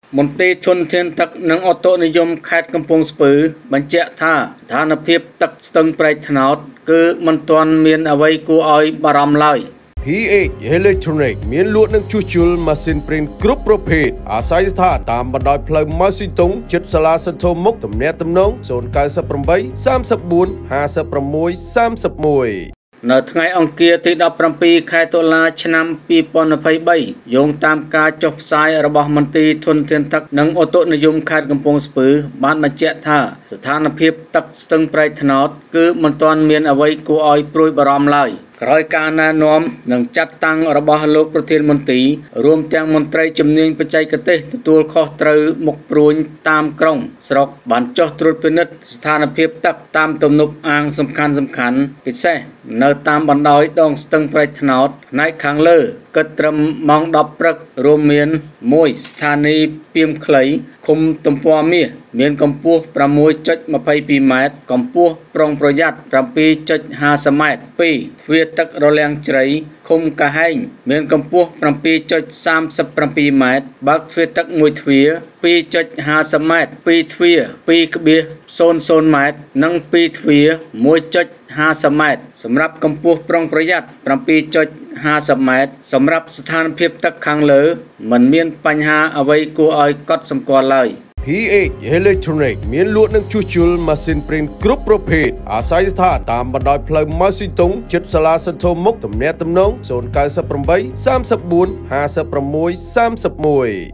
មន្ត្រីធនធានទឹកនិងអូតូនិយមខេត្តកំពង់ស្ពឺបញ្ជាក់ថាស្ថានភាពទឹកស្ទឹងប្រៃថ្នោតគឺមិនទាន់មានអ្វីគួរឲ្យបារម្ភឡើយ PH Electronic មានលក់នឹងជួសជុលម៉ាស៊ីនព្រីនគ្រប់ប្រភេទអាស្រ័យស្ថានតាមបណ្ដោយផ្លូវម៉ៅស៊ីតុងជិតសាលាសន្ធមុខទំនាក់ទំនង098 34 56 31 នៅថ្ងៃអង្គារទី17ខែតុលាឆ្នាំ2023យោងតាមការចុះផ្សាយរបស់មន្ត្រីធនធានទឹកនិងអូតូនិយមខេត្តកំពង់ស្ពឺបានបញ្ជាក់ថាស្ថានភាពទឹកស្ទឹងប្រៃថ្នោតគឺមិនទាន់មានអ្វីគួរឲ្យព្រួយបារម្ភឡើយក្រោយការណែនាំនិងចាត់តាំងរបស់លោកប្រធានមន្ត្រីរួមទាំងមន្ត្រីជំនាញបច្ចេកទេសទទួលខុសត្រូវមុខព្រួញតាមក្រុងស្រុកបានចុះត្រួតពិនិត្យស្ថានភាពទឹកតាមទំនប់អាងសំខាន់ពិសេសនៅតាមបណ្ដោយដងស្ទឹងប្រៃថ្នោតផ្នែកខាងលើគិតត្រឹមម៉ោង 10 ព្រឹករួមមាន1ស្ថានីយ៍ពីមខ្លីឃុំទំព័រមាសមានកម្ពស់ 6.22 ម៉ែត្រកម្ពស់ប្រុងប្រយ័ត្ន 7.50 ម៉ែត្រ2ទ្វារទឹករលាំងជ្រៃឃុំកាហែងមានកម្ពស់ 7.37 ម៉ែត្របើកទ្វារទឹកមួយទ្វារ 2.50 ម៉ែត្រ2ទ្វារ 2.00 ម៉ែត្រនិង2ទ្វារ 1.50 ម៉ែត្រសម្រាប់កម្ពស់ប្រុងប្រយ័ត្ន 7.50 ម៉ែត្រសម្រាប់ស្ថានភាពទឹកខាងលើមិនមានបញ្ហាអ្វីគួរឲ្យកត់សម្គាល់ឡើយ PH Electronic មានលក់នឹងជួសជុលម៉ាស៊ីនព្រីនគ្រប់ប្រភេទអាស្រ័យស្ថានតាមបណ្ដោយផ្លូវម៉ៅស៊ីតុងជិតសាលាសន្ធមុខទំនាក់ទំនង098 34 56 31